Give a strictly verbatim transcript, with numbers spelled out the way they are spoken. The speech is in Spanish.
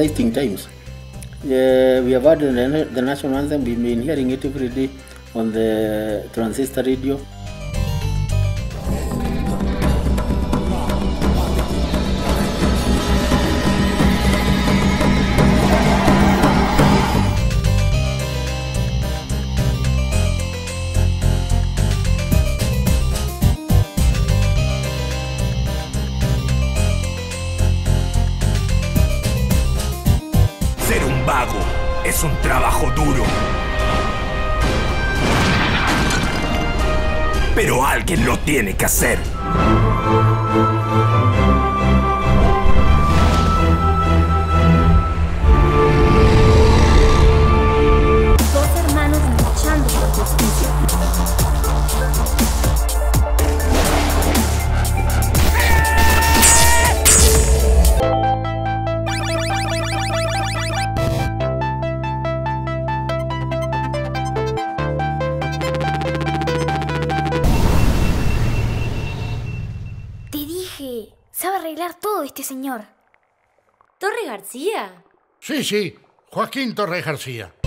exciting times. Uh, we have heard the, the national anthem. We've been hearing it every day on the transistor radio. Ser un vago es un trabajo duro. Pero alguien lo tiene que hacer. Dos hermanos luchando por justicia. Te dije, sabe arreglar todo este señor. ¿Torre García? Sí, sí, Joaquín Torres García.